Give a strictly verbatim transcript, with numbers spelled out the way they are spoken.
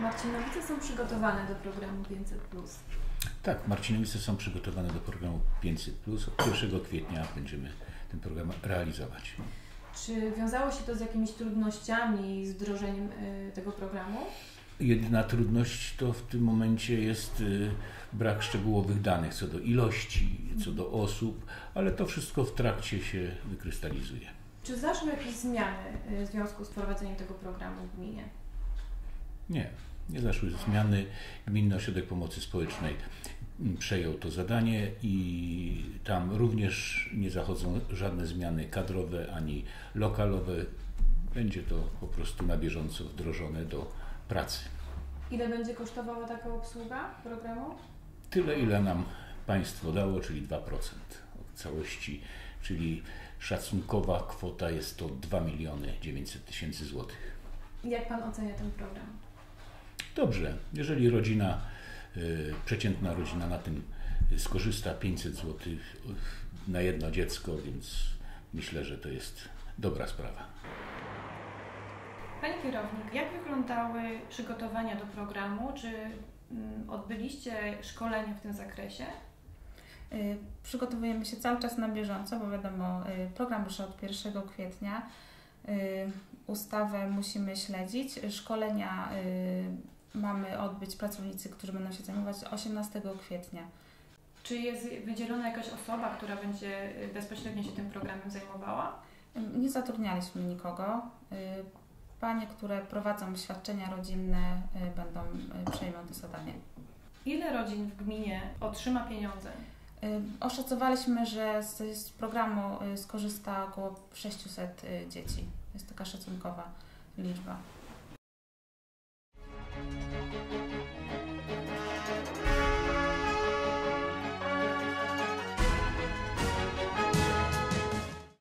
Marcinowice są przygotowane do programu pięćset plus. Tak, Marcinowice są przygotowane do programu pięćset plus. Od pierwszego kwietnia będziemy ten program realizować. Czy wiązało się to z jakimiś trudnościami z wdrożeniem y, tego programu? Jedyna trudność to w tym momencie jest y, brak szczegółowych danych co do ilości, co do osób, ale to wszystko w trakcie się wykrystalizuje. Czy zaszły jakieś zmiany y, w związku z prowadzeniem tego programu w gminie? Nie, nie zaszły zmiany. Gminny Ośrodek Pomocy Społecznej przejął to zadanie i tam również nie zachodzą żadne zmiany kadrowe ani lokalowe. Będzie to po prostu na bieżąco wdrożone do pracy. Ile będzie kosztowała taka obsługa programu? Tyle, ile nam państwo dało, czyli dwa procent od całości, czyli szacunkowa kwota jest to dwa miliony dziewięćset tysięcy złotych. Jak Pan ocenia ten program? Dobrze, jeżeli rodzina, y, przeciętna rodzina na tym skorzysta, pięćset złotych na jedno dziecko, więc myślę, że to jest dobra sprawa. Panie kierownik, jak wyglądały przygotowania do programu? Czy mm, odbyliście szkolenie w tym zakresie? Y, przygotowujemy się cały czas na bieżąco, bo wiadomo, y, program rusza od pierwszego kwietnia. Y, ustawę musimy śledzić. Szkolenia y, mamy odbyć pracownicy, którzy będą się zajmować osiemnastego kwietnia. Czy jest wydzielona jakaś osoba, która będzie bezpośrednio się tym programem zajmowała? Y, nie zatrudnialiśmy nikogo. Y, Panie, które prowadzą świadczenia rodzinne, y, będą y, przejmą to zadanie. Ile rodzin w gminie otrzyma pieniądze? Y, Oszacowaliśmy, że z, z programu y, skorzysta około sześciuset y, dzieci. Jest taka szacunkowa liczba.